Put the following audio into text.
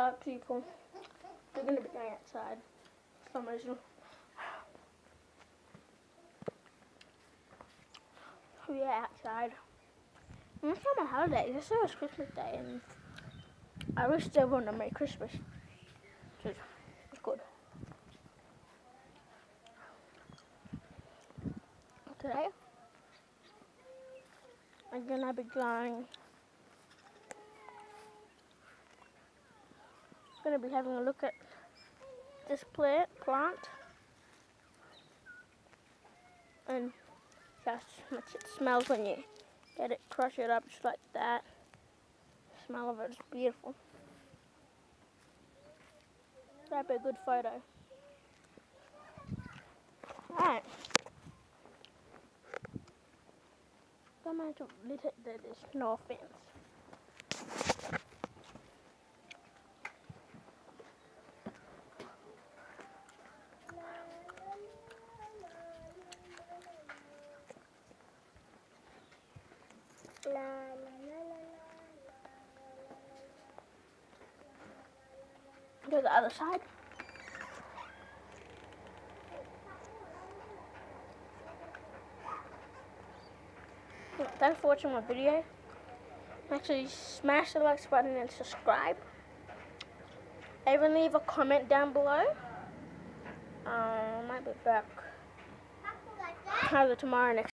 colored people. They're going to be going outside for some reason. We are outside. And it's not my holiday. This was Christmas Day, and I wished everyone a Merry Christmas. It's good. Today, I'm gonna be having a look at this plant, and just how much it smells when you get it, crush it up just like that. The smell of it is beautiful. That'd be a good photo. Alright. Don't mind to lit it, there is no offense. Go to the other side. Thanks for watching my video. Make sure you smash the like button and subscribe. Even leave a comment down below. I might be back either tomorrow or next